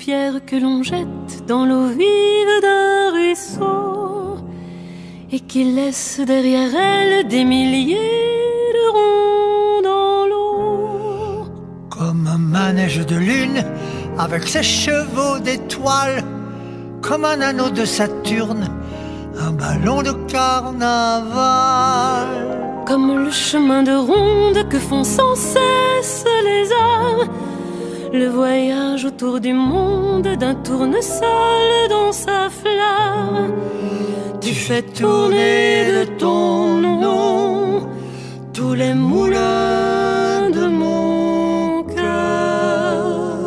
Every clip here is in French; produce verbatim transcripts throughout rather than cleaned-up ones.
pierre que l'on jette dans l'eau vive d'un ruisseau et qui laisse derrière elle des milliers de ronds dans l'eau. Comme un manège de lune avec ses chevaux d'étoiles, comme un anneau de Saturne, un ballon de carnaval. Comme le chemin de ronde que font sans cesse les âmes, le voyage autour du monde d'un tournesol dans sa flamme. Tu fais tourner de ton nom tous les moulins de mon cœur.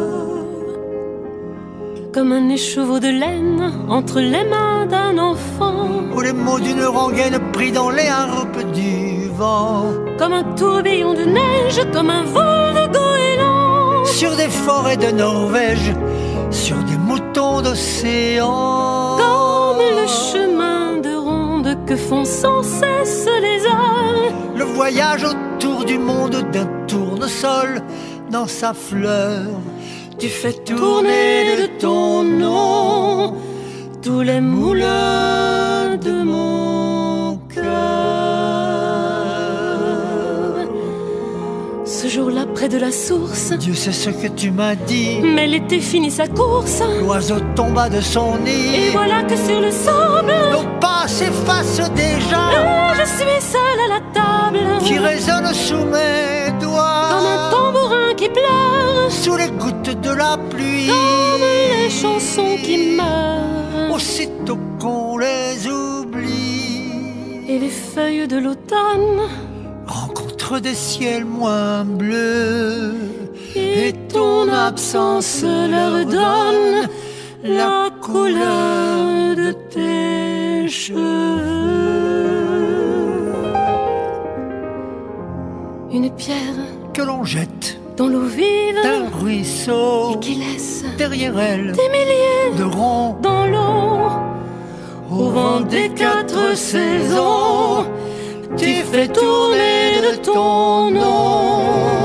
Comme un écheveau de laine entre les mains d'un enfant, ou les mots d'une rengaine pris dans les harpes du vent. Comme un tourbillon de neige, comme un vol de goéland, sur des forêts de Norvège, sur des moutons d'océan. Comme le chemin de ronde que font sans cesse les âmes, le voyage autour du monde d'un tournesol dans sa fleur. Tu fais tourner de ton nom tous les moulins de mon cœur. Ce jour-là, près de la source, Dieu sait ce que tu m'as dit, mais l'été finit sa course. L'oiseau tomba de son nid, et voilà que sur le sable, nos pas s'effacent déjà. Et je suis seule à la table, qui résonne sous mes doigts, comme un tambourin qui pleure, sous les gouttes de la pluie, comme les chansons qui meurent aussitôt qu'on les oublie. Et les feuilles de l'automne rencontrent des ciels moins bleus, et ton absence leur donne la couleur de tes cheveux. Une pierre que l'on jette dans l'eau vive d'un ruisseau et qui laisse derrière elle des milliers de ronds dans l'eau. Au vent des quatre saisons, tu fais tourner de ton nom